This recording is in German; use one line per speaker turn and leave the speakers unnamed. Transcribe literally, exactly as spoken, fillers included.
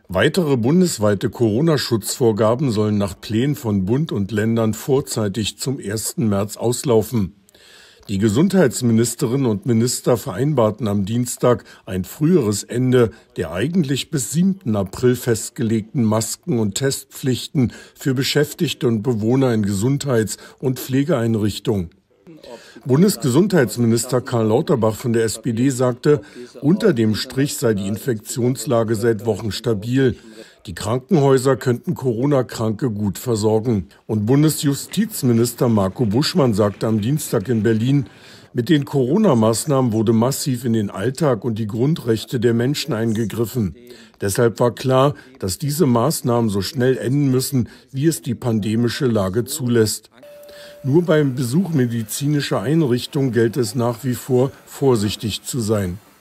Weitere bundesweite Corona-Schutzvorgaben sollen nach Plänen von Bund und Ländern vorzeitig zum ersten März auslaufen. Die Gesundheitsministerinnen und Minister vereinbarten am Dienstag ein früheres Ende der eigentlich bis siebten April festgelegten Masken- und Testpflichten für Beschäftigte und Bewohner in Gesundheits- und Pflegeeinrichtungen. Bundesgesundheitsminister Karl Lauterbach von der S P D sagte, unter dem Strich sei die Infektionslage seit Wochen stabil. Die Krankenhäuser könnten Corona-Kranke gut versorgen. Und Bundesjustizminister Marco Buschmann sagte am Dienstag in Berlin, mit den Corona-Maßnahmen wurde massiv in den Alltag und die Grundrechte der Menschen eingegriffen. Deshalb war klar, dass diese Maßnahmen so schnell enden müssen, wie es die pandemische Lage zulässt. Nur beim Besuch medizinischer Einrichtungen gilt es nach wie vor, vorsichtig zu sein.